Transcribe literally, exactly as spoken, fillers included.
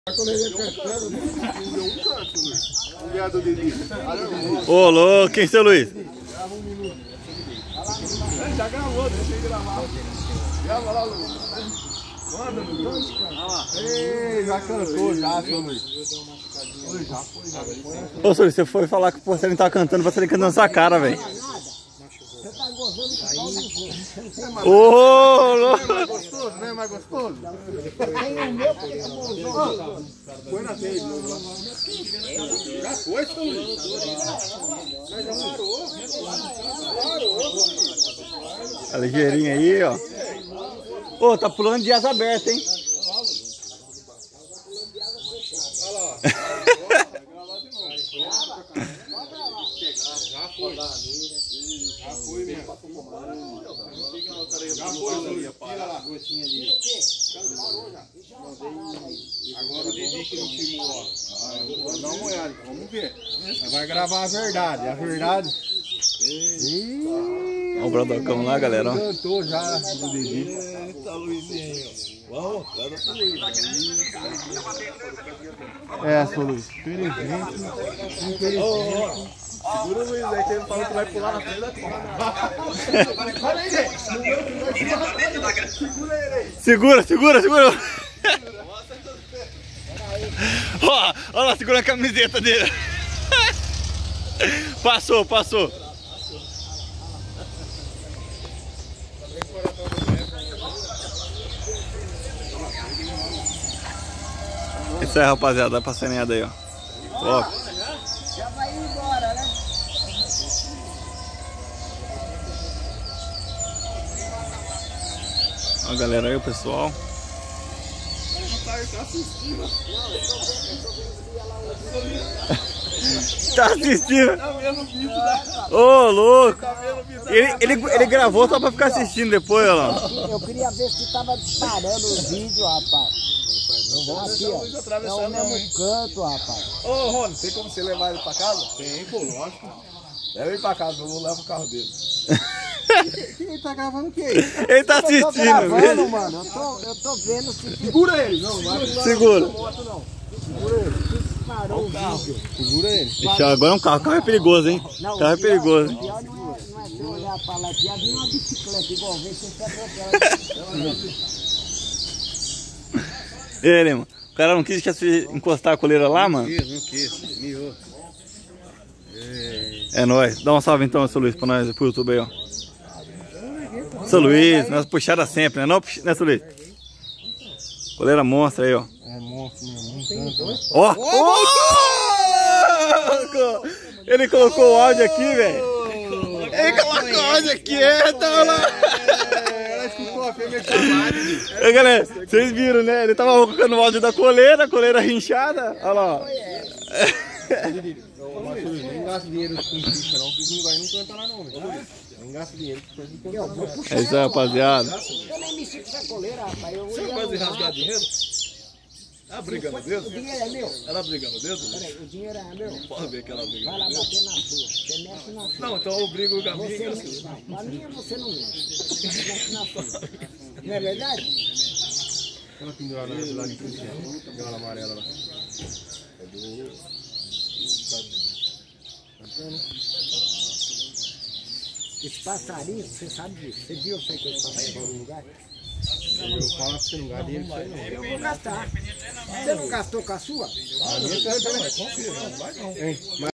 Ô, louco, quem é seu Luiz? Já gravou, deixa ele gravar. Grava lá, Luiz. Manda, Luiz. Ei, já cantou já, seu Luiz. Oi, já foi, já foi. Ô, senhor, você foi falar que o porcelain tava cantando, você cantando na sua cara, velho. Você tá gozando com pau de fogo. Ô, louco. Não é mais gostoso? Não é mais gostoso? Tem o meu porque é bonzão. Põe na frente. Já foi, seu Luiz. Mas já parou. Tá ligeirinho aí, ó. Ô, tá pulando de asa aberta, hein? Olha lá. Já foi. Já foi mesmo. Já foi, Luiz. Tira lá. Tira o quê? Parou já. Agora o Didi que não filmou, ó. Vamos dar uma olhada, vamos ver. Vai gravar a verdade, a verdade. Olha o bradocão lá, galera, ó. Cantou já o Didi. Eita, Luizinho. Vamos, cara. É, seu Luiz. Infelizmente. Infelizmente. Segura o Luiz aí que ele falou que vai pular na frente da câmera. Olha aí, gente. Segura ele aí. Segura, segura, segura. Ó, olha lá, segura a camiseta dele. Passou, passou. Isso aí, rapaziada, dá pra saneada aí, ó. Top. Já vai embora, né? Ó, galera aí, o pessoal. Tá assistindo? Tá vendo o vídeo da... Ô, louco! Tá vendo o vídeo da... Ele, ele, ele gravou só pra ficar assistindo depois, ó lá. Eu queria ver se tava disparando o vídeo, rapaz. Aqui, ó. É o mesmo canto, rapaz. Ô, Rony, tem como você levar ele pra casa? Tem, pô, lógico. Leva ele pra casa, eu vou levar o carro dele. Ele tá gravando o quê? Ele tá Eu tô assistindo, gravando, velho. mano. Eu tô, eu tô vendo se Segura ele. Não, vai. Segura. disparou o vídeo. Segura ele. Ixi, agora é um carro. O carro é perigoso, hein? Não, O carro é pior- perigoso. O pior não é, não é você olhar pra lá. Pior vir uma bicicleta igual vem, você se atropela. Ele, mano. O cara não quis que se encostar a coleira lá, mano? Não quis, não quis. Miou. É nóis. Dá um salve então, seu Luiz, pra nós, pro YouTube aí, ó. Seu Luiz, nós puxada sempre, né? Não, né, seu Luiz? Coleira monstra aí, ó. É monstro mesmo. Ó! Ó! Ele colocou o áudio aqui, velho. Ele colocou o áudio aqui, é, tá lá. Ela escutou a fêmea chamada. Ei, galera, vocês viram, né? Ele tava colocando o áudio da coleira, coleira rinchada. Olha lá, ó. Não gasta dinheiro com ficha não, porque não vai não canta lá não, velho. Não gasta dinheiro com ficha não Eu canta vou lá. puxar. É isso aí, rapaziada. Eu nem me sinto essa coleira, rapaz. Eu Você ia gosta de no rasgar mato. dinheiro? Tá brigando o dedo? O dinheiro é meu. Ela briga no dedo? Peraí, o dinheiro é meu. Pode ver que ela briga Vai no lá dedo. bater na sua. Você mexe na sua. Não, então eu brigo com a minha. Você que não, assim. não, a minha você não mexe. Você mexe na sua. Não é verdade? Aquela pendurada lá de frente, aquela amarela lá. É do... Esse passarinho, você sabe disso. Você viu eu sei que esse passarinho em algum lugar? Eu falo pra você não gastar dinheiro com isso aí Eu vou gastar. Você não gastou com a sua? não. A minha tá, confia, não vai não.